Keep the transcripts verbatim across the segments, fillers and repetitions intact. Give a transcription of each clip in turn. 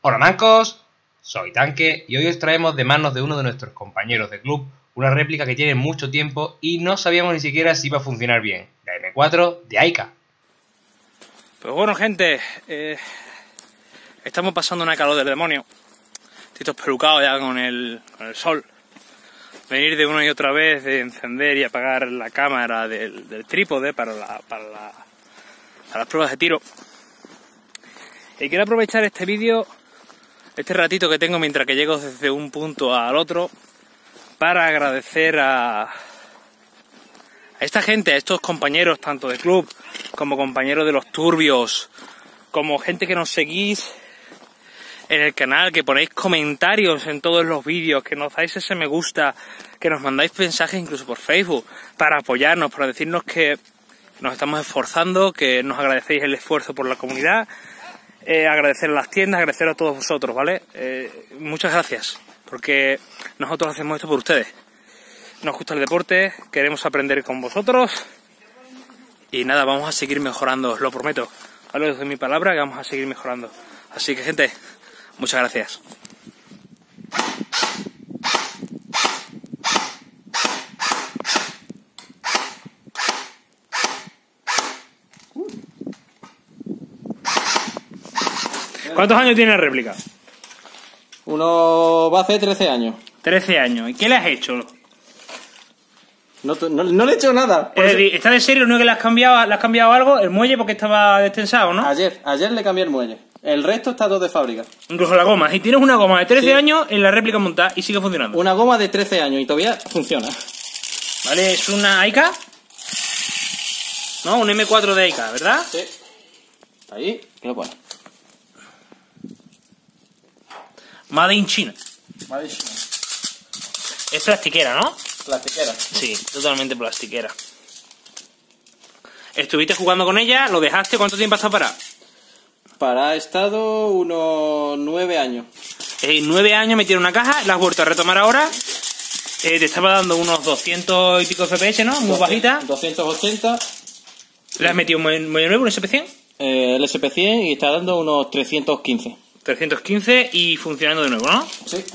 Hola mancos, soy Tanque y hoy os traemos de manos de uno de nuestros compañeros de club una réplica que tiene mucho tiempo y no sabíamos ni siquiera si iba a funcionar bien, la eme cuatro de Aika. Pues bueno gente, eh, estamos pasando una calor del demonio, estoy pelucado ya con el, con el sol, venir de una y otra vez de encender y apagar la cámara del, del trípode para, la, para, la, para las pruebas de tiro. Y quiero aprovechar este vídeo, este ratito que tengo mientras que llego desde un punto al otro, para agradecer a, a esta gente, a estos compañeros tanto de club como compañeros de los turbios, como gente que nos seguís en el canal, que ponéis comentarios en todos los vídeos, que nos dais ese me gusta, que nos mandáis mensajes incluso por Facebook para apoyarnos, para decirnos que nos estamos esforzando, que nos agradecéis el esfuerzo por la comunidad. Eh, agradecer a las tiendas, agradecer a todos vosotros, ¿vale? Eh, muchas gracias, porque nosotros hacemos esto por ustedes. Nos gusta el deporte, queremos aprender con vosotros y nada, vamos a seguir mejorando, os lo prometo. ¿Vale? Os doy mi palabra que vamos a seguir mejorando. Así que gente, muchas gracias. ¿Cuántos años tiene la réplica? Uno va a hacer trece años. trece años. ¿Y qué le has hecho? No, no, no le he hecho nada. Es decir, ¿está de serio? ¿Lo único que le has cambiado, le has cambiado algo? El muelle porque estaba destensado, ¿no? Ayer, ayer le cambié el muelle. El resto está todo de fábrica. Incluso la goma. Y tienes una goma de trece sí. años en la réplica montada y sigue funcionando. Una goma de trece años y todavía funciona. Vale, es una Aika. No, un eme cuatro de Aika, ¿verdad? Sí. Ahí, ¿qué lo pone? Made in China. Made in China. Es plastiquera, ¿no? Plastiquera. Sí, totalmente plastiquera. ¿Estuviste jugando con ella? ¿Lo dejaste? ¿Cuánto tiempo has estado parado? Para estado unos nueve años. Eh, nueve años metieron una caja, la has vuelto a retomar ahora. Eh, te estaba dando unos doscientos y pico F P S, ¿no? Muy bajita. doscientos ochenta. ¿Le has metido un muelle nuevo, un ese pe cien? Eh, el ese pe cien y está dando unos trescientos quince. trescientos quince y funcionando de nuevo, ¿no? Sí.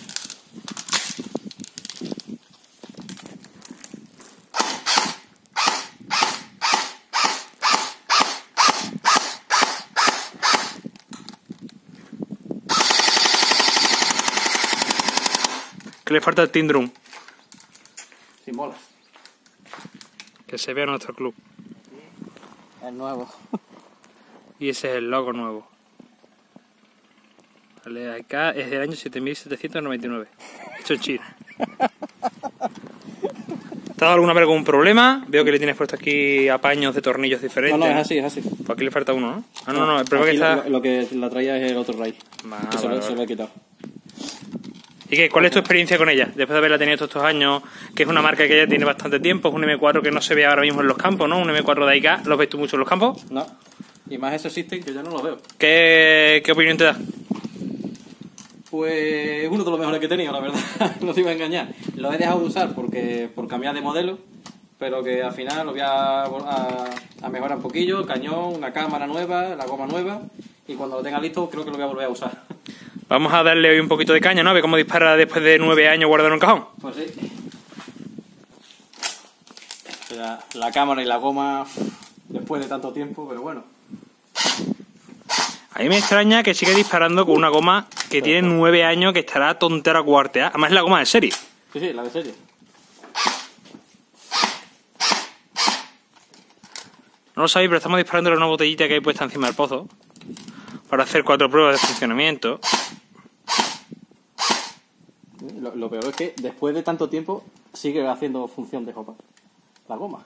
¿Qué le falta al Team Drum? Sin bolas. Que se vea nuestro club. Es nuevo. Y ese es el logo nuevo. Vale, acá es del año siete mil setecientos noventa y nueve. Hecho en China. ¿Te ha dado alguna vez algún problema? Veo que le tienes puesto aquí apaños de tornillos diferentes. No, no, es así, es así. Pues aquí le falta uno, ¿no? Ah, no, no, el problema Aquí es que está... Lo, lo que la traía es el otro rail. Vale, que se, vale, lo, se vale. lo he quitado. ¿Y qué? ¿Cuál es tu experiencia con ella? Después de haberla tenido todos estos años, que es una marca que ya tiene bastante tiempo, es un eme cuatro que no se ve ahora mismo en los campos, ¿no? Un eme cuatro de Aika, ¿lo ves tú mucho en los campos? No. Y más ese system que yo no lo veo. ¿Qué, qué opinión te da? Pues es uno de los mejores que he tenido, la verdad. No te iba a engañar. Lo he dejado de usar porque por cambiar de modelo, pero que al final lo voy a, a, a mejorar un poquillo, el cañón, una cámara nueva, la goma nueva, y cuando lo tenga listo creo que lo voy a volver a usar. Vamos a darle hoy un poquito de caña, ¿no? A ver cómo dispara después de nueve años guardado en un cajón. Pues sí. La, la cámara y la goma después de tanto tiempo, pero bueno. A mí me extraña que sigue disparando con una goma que tiene nueve años, que estará tontera cuarteada. Además es la goma de serie. Sí, sí, la de serie. No lo sabéis, pero estamos disparando en una botellita que hay puesta encima del pozo para hacer cuatro pruebas de funcionamiento. Lo, lo peor es que después de tanto tiempo sigue haciendo función de copa. La goma.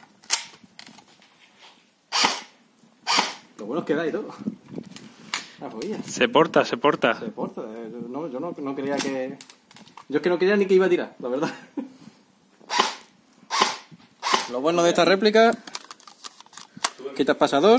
Lo bueno es que da y todo. La joya. Se porta, se porta. Se porta. Eh, No, yo no, no quería que... Yo es que no quería ni que iba a tirar, la verdad. Lo bueno de esta réplica... Quitas pasador.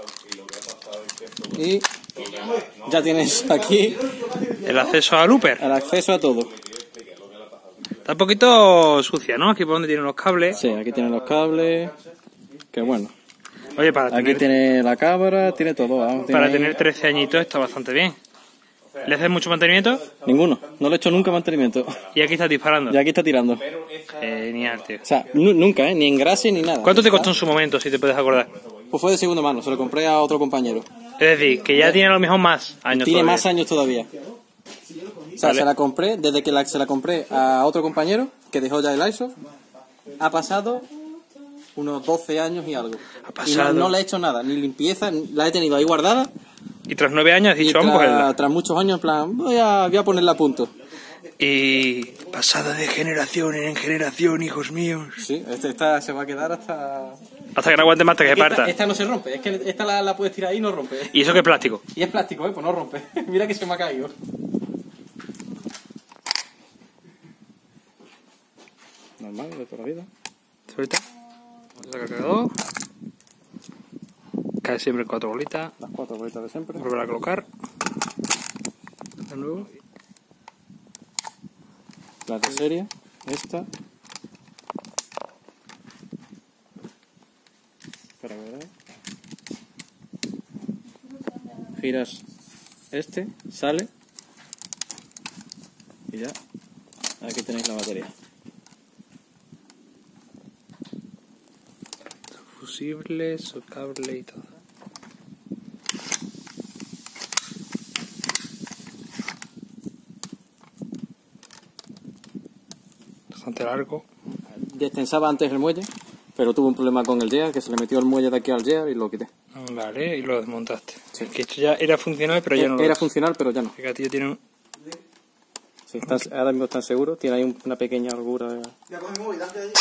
Y... ya tienes aquí... El acceso al looper. el acceso a todo. Está un poquito sucia, ¿no? Aquí por donde tienen los cables. Sí, aquí tienen los cables. Qué bueno. Oye, para Aquí tener, tiene la cámara, tiene todo. Vamos, tiene para ahí- tener trece añitos está bastante bien. ¿Le haces mucho mantenimiento? Ninguno, no le he hecho nunca mantenimiento. Y aquí estás disparando. Y aquí está tirando. Genial, tío. O sea, nunca, ¿eh? Ni engrase ni nada. ¿Cuánto te costó en su momento, si te puedes acordar? Pues fue de segunda mano, se lo compré a otro compañero. Es decir, que ya tiene a lo mejor más años Tiene todavía. más años todavía. O sea, Vale. se la compré, desde que la, se la compré a otro compañero, que dejó ya el Airsoft, ha pasado unos doce años y algo. Ha Y pasado. no, no le he hecho nada, ni limpieza, la he tenido ahí guardada. Y tras nueve años has Y dicho, vamos a tras, cogerla. tras muchos años, en plan, voy a, voy a ponerla a punto. Y pasada de generación en generación, hijos míos. Sí, este, esta se va a quedar hasta... Hasta que no aguante más, hasta que Esta, parta. esta no se rompe, es que esta la, la puedes tirar ahí y no rompe. ¿Y eso qué es plástico? Y es plástico, ¿eh? Pues no rompe. Mira que se me ha caído. Normal, de toda la vida. Suelta. Vamos a sacar el cargador. Cae siempre en cuatro bolitas. Las cuatro bolitas de siempre. Volver a colocar. De nuevo. Las de serie, esta. Espera, ¿verdad? Giras este, sale. Y ya. Aquí tenéis la batería. Fusible, su cable y todo. Bastante largo. Destensaba antes el muelle, pero tuve un problema con el Gear, que se le metió el muelle de aquí al Gear y lo quité. Vale, y lo desmontaste. Sí. Que esto ya era funcional, pero ya no lo Era es. funcional, pero ya no. Fíjate, ya tiene un... Sí, están, ahora mismo están seguros, tiene ahí un- una pequeña holgura. De... Ya coge el móvil, date allí.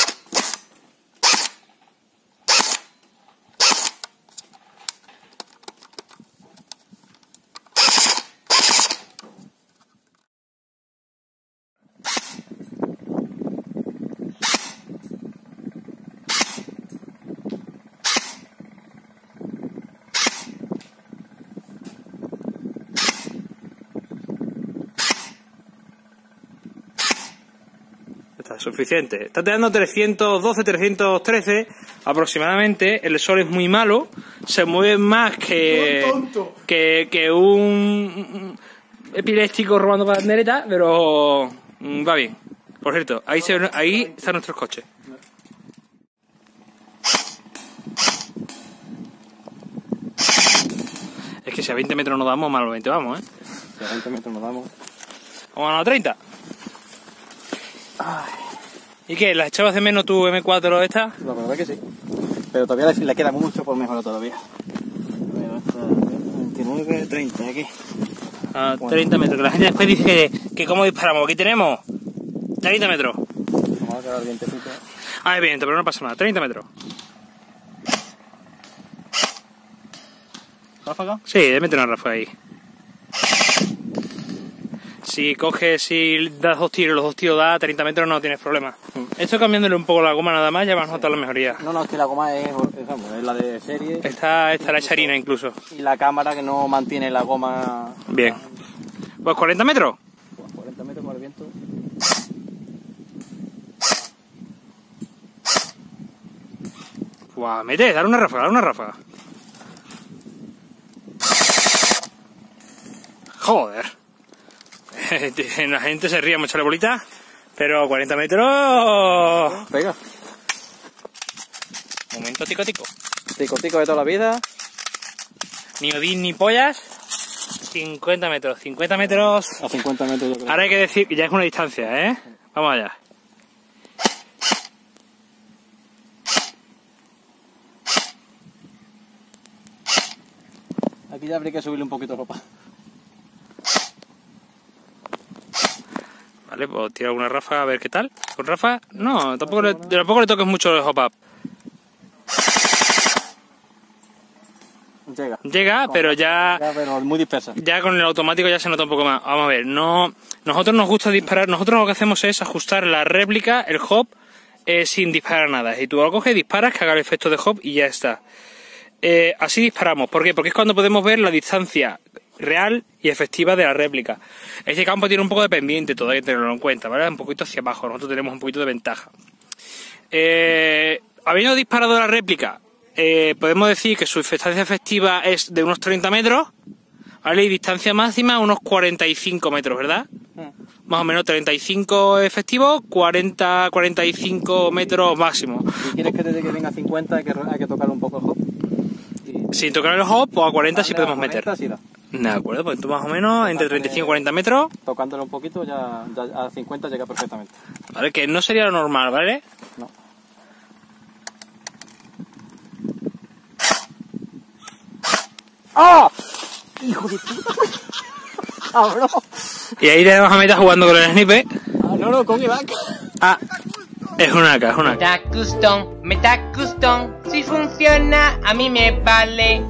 Está suficiente. Está dando trescientos doce, trescientos trece aproximadamente. El sol es muy malo. Se mueve más que, que, que un epiléptico robando banderetas, pero mm, va bien. Por cierto, ahí, se, ahí están nuestros coches. Es que si a veinte metros nos damos, malamente vamos, ¿eh? Si a veinte metros nos damos. Vamos a la treinta. ¿Y qué? ¿Las echabas de menos tu eme cuatro esta? La verdad que sí. Pero todavía le, le queda mucho por mejorar todavía. veintinueve, treinta aquí. A treinta metros. Que la gente después dice que, que cómo disparamos. Aquí tenemos treinta metros. Vamos a quedar el vientecito. Ah, es viento, pero no pasa nada. treinta metros. ¿Ráfaga? Sí, debe meter una ráfaga ahí. Si coges y das dos tiros, los dos tiros da treinta metros, no tienes problema. Esto cambiándole un poco la goma nada más, ya vas a notar la mejoría. No, no, es que la goma es, es, vamos, es la de serie. Esta, esta la hecha harina incluso. Y la cámara que no mantiene la goma. Bien. Pues cuarenta metros. Pues cuarenta metros con el viento. Pues mete, dale una ráfaga, dale una ráfaga. Joder. La gente se ríe mucho la bolita, pero cuarenta metros... Pega. Momento tico tico. Tico tico de toda la vida. Ni odín ni pollas. cincuenta metros, cincuenta metros... A cincuenta metros yo creo. Ahora hay que decir que ya es una distancia, ¿eh? Vamos allá. Aquí ya habría que subirle un poquito de ropa. Vale, pues tira alguna ráfaga a ver qué tal. ¿Con ráfaga? No, tampoco le, tampoco le toques mucho el hop-up. Llega. Llega, pero ya... Ya, pero muy dispersa. Ya con el automático ya se nota un poco más. Vamos a ver, no, nosotros nos gusta disparar, nosotros lo que hacemos es ajustar la réplica, el hop, eh, sin disparar nada. Si tú lo coges, disparas, que haga el efecto de hop y ya está. Eh, así disparamos. ¿Por qué? Porque es cuando podemos ver la distancia real y efectiva de la réplica. Este campo tiene un poco de pendiente, todo hay que tenerlo en cuenta, ¿vale? Un poquito hacia abajo, nosotros tenemos un poquito de ventaja. Eh, habiendo disparado la réplica, Eh, podemos decir que su distancia efectiva es de unos treinta metros, Vale, y distancia máxima unos cuarenta y cinco metros, ¿verdad? Mm. Más o menos treinta y cinco efectivos, cuarenta, cuarenta y cinco metros máximo. Si quieres que te que venga a cincuenta, hay que, hay que tocar un poco el hop. Y... Sin tocar el hop, pues a cuarenta sí Vale, podemos a cuarenta meter. sí da. De acuerdo, pues tú más o menos entre treinta y cinco y cuarenta metros. Tocándolo un poquito, ya, ya a cincuenta llega perfectamente. Vale, que no sería lo normal, ¿vale? No. ¡Ah! ¡Hijo de puta! ¡Cabrón! Y ahí tenemos a Meta jugando con el sniper. Ah, no, no, con Iván. Ah, es una A K, es una A K. Meta Custom, Meta Custom. Si funciona, a mí me vale.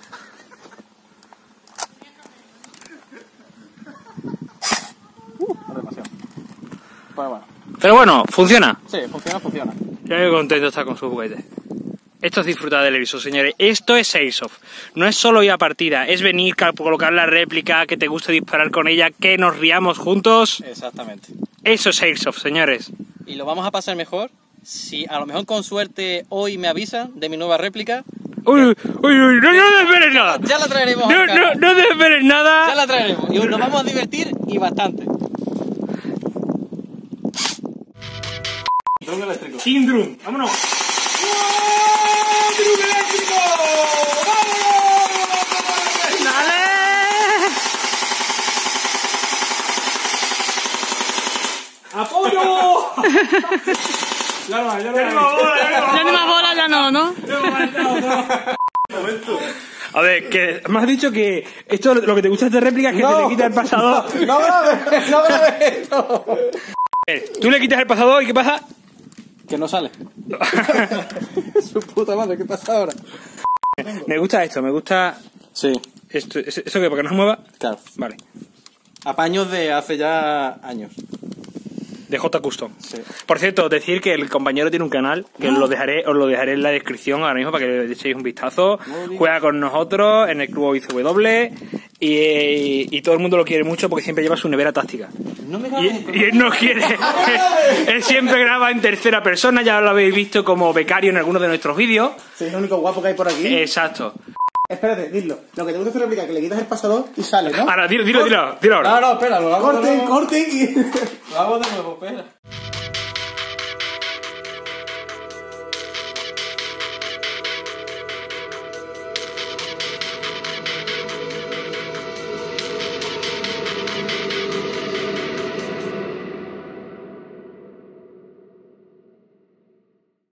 Uh, demasiado. Pues bueno. Pero bueno, funciona. Sí, funciona, funciona. Ya me contento estar con sus juguetes. Esto es disfrutar del Airsoft, señores. Esto es Airsoft. No es solo ir a partida, es venir, colocar la réplica, que te guste disparar con ella, que nos riamos juntos. Exactamente. Eso es Airsoft, señores. Y lo vamos a pasar mejor si a lo mejor con suerte hoy me avisan de mi nueva réplica. Uy, uy, uy, no, no desesperes nada. Ya la traeremos. No, acá. no, no desesperes nada. Ya la traeremos. Y nos vamos a divertir y bastante. Drum eléctrico. Sin drum, vámonos. ¡Drum eléctrico! ¡Vamos! ¡Dale! ¡Apoyo! Ya no, ya no. Ya ni más bola, ya no, ¿no? A ver, que me has dicho que esto lo que te gusta de esta réplica es que No. te le quita el pasador. No grabes, no grabes esto. Eh, Tú le quitas el pasador y ¿qué pasa? Que no sale. Su puta madre, ¿qué pasa ahora? Me gusta esto, me gusta Sí, esto. ¿Eso qué? ¿Para que no se mueva? claro. Vale. Apaños de hace ya años. De J Custom. Sí. Por cierto, decir que el compañero tiene un canal que os lo dejaré, os lo dejaré en la descripción ahora mismo para que le echéis un vistazo. No lo digas. Juega con nosotros en el club O I C W y, y todo el mundo lo quiere mucho porque siempre lleva su nevera táctica. No me Y, grabes esto. y él no quiere. él, él siempre graba en tercera persona, ya lo habéis visto como becario en algunos de nuestros vídeos. Soy el único guapo que hay por aquí. Exacto. Espérate, dilo. Lo que te gusta hacer réplica, que le quitas el pasador y sale, ¿no? Ahora, dilo, dilo, dilo, dilo ahora. No, no, espera, lo hago de Corten, nuevo. corten y... Lo hago de nuevo, espera.